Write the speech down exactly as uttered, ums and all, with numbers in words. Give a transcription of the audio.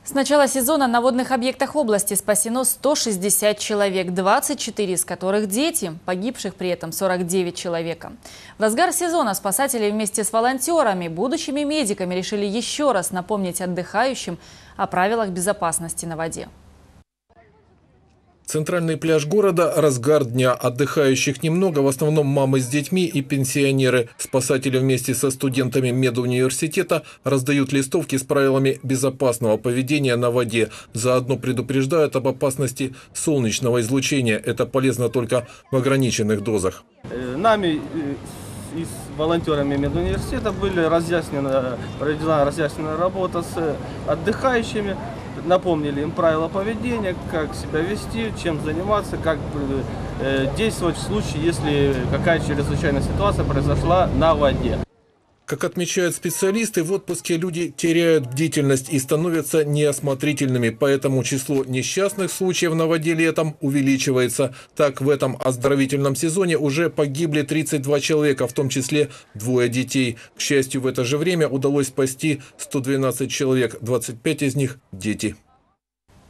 С начала сезона на водных объектах области спасено сто шестьдесят человек, двадцать четыре из которых дети, погибших при этом сорок девять человек. В разгар сезона спасатели вместе с волонтерами, будущими медиками решили еще раз напомнить отдыхающим о правилах безопасности на воде. Центральный пляж города – разгар дня. Отдыхающих немного, в основном мамы с детьми и пенсионеры. Спасатели вместе со студентами медуниверситета раздают листовки с правилами безопасного поведения на воде. Заодно предупреждают об опасности солнечного излучения. Это полезно только в ограниченных дозах. Нами и с волонтерами медуниверситета были разъяснена, проведена разъясненная работа с отдыхающими. Напомнили им правила поведения, как себя вести, чем заниматься, как действовать в случае, если какая-то чрезвычайная ситуация произошла на воде. Как отмечают специалисты, в отпуске люди теряют бдительность и становятся неосмотрительными, поэтому число несчастных случаев на воде летом увеличивается. Так, в этом оздоровительном сезоне уже погибли тридцать два человека, в том числе двое детей. К счастью, в это же время удалось спасти сто двенадцать человек, двадцать пять из них – дети.